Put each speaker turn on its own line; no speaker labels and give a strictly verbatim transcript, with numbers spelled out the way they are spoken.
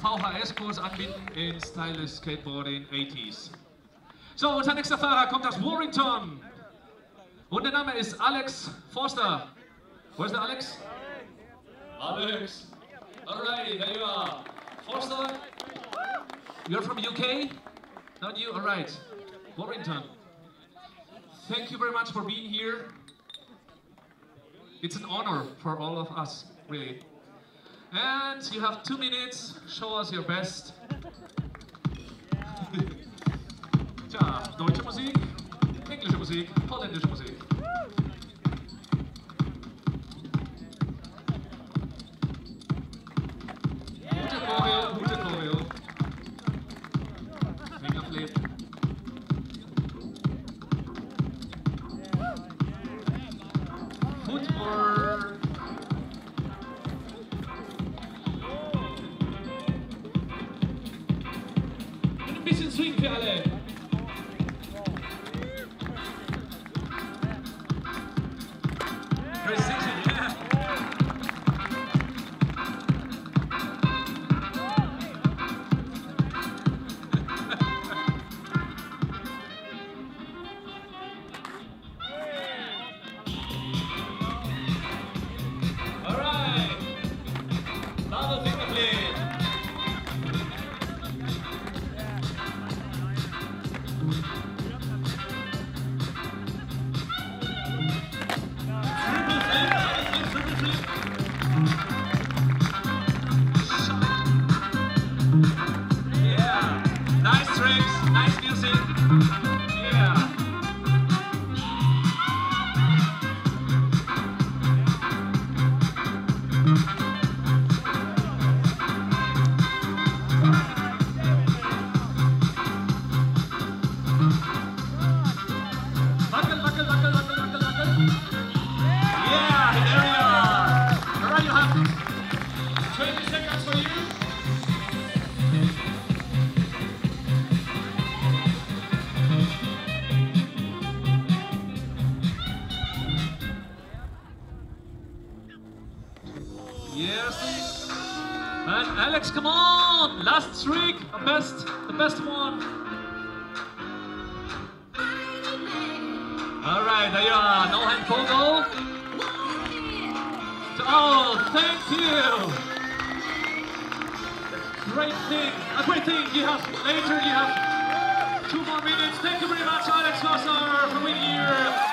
V H S-Kurs anbieten in Stylish Skateboarding eighties. So, unser nächster Fahrer kommt aus Warrington. Und der Name ist Alex Forster. Where's the Alex? Alex. Alright, there you are. Forster, you're from U K? Not you? Alright. Warrington. Thank you very much for being here. It's an honor for all of us, really. And you have two minutes. Show us your best. Tja, deutsche Musik, englische Musik, holländische Musik. Gute Choreo, gute Choreo. Fingerflip. Footwork. Und ein bisschen Swing für alle. Yes. And Alex, come on! Last trick, the best, the best one. All right, there you are. No hand photo. Oh, thank you. Great thing, a great thing. You have later. You have two more minutes. Thank you very much, Alex Forster, for being here.